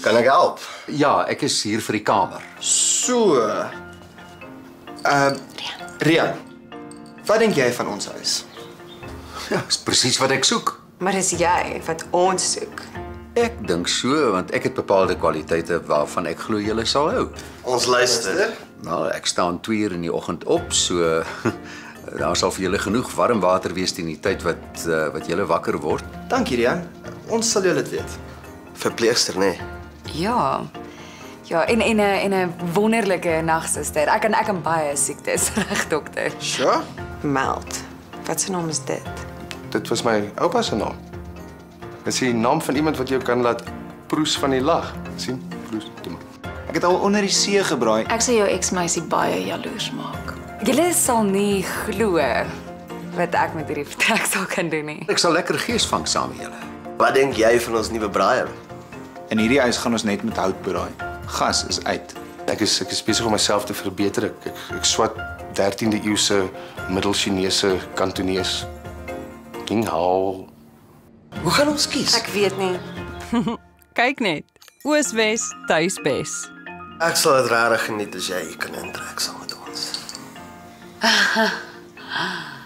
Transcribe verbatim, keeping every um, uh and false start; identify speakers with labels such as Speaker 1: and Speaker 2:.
Speaker 1: Kan ek help?
Speaker 2: Ja, ek is hier vir die kamer.
Speaker 1: So. Uh, Rian, wat denk jy van ons huis?
Speaker 2: Ja, is presies wat ek soek.
Speaker 3: Maar dis jy wat ons soek.
Speaker 2: Ek dink so, want ek het bepaalde kwaliteite waarvan ek glo julle sal hou.
Speaker 1: Ons luister.
Speaker 2: Nou, ek staan twee uur in die oggend op, so daar sal vir julle genoeg warm water wees teen die tyd wat uh, wat julle wakker word.
Speaker 1: Dankie, Rian. Ons sal julle dit weet. Verpleegster, nee.
Speaker 3: Ja. Ja, en en 'n en 'n wonderlike nagsuster. Ek en ek en baie siektes, reg dokter.
Speaker 1: Sure?
Speaker 3: Meld. Wat se naam is dit?
Speaker 4: Dit was my oupa se naam. Dit is die naam van iemand wat jou kan laat proes van die lag. Sien? Proes, toe maar.
Speaker 5: Ek het al onder die see gebraai.
Speaker 6: Ek sal jou ex-meisie baie jaloers maak.
Speaker 3: Julle sal nie glo wat ek met hierdie vertrek sal kan doen nie.
Speaker 2: Ek sal lekker gees vang saam met julle.
Speaker 1: Wat denk jy van ons nuwe braaier?
Speaker 5: In hierdie huis gaan ons net met hout braai. Gas is uit.
Speaker 4: Ek is ek is besig om myself te verbeter. Ek ek, ek swat dertiende eeuse Middel-Chinese Kantonees. King Hao.
Speaker 1: Hoe gaan ons kies?
Speaker 3: Ek weet nie.
Speaker 7: kykNET. Oos-Wes, tuis-bes.
Speaker 1: Ek sal dit regtig geniet as jy kan intrek saam met ons.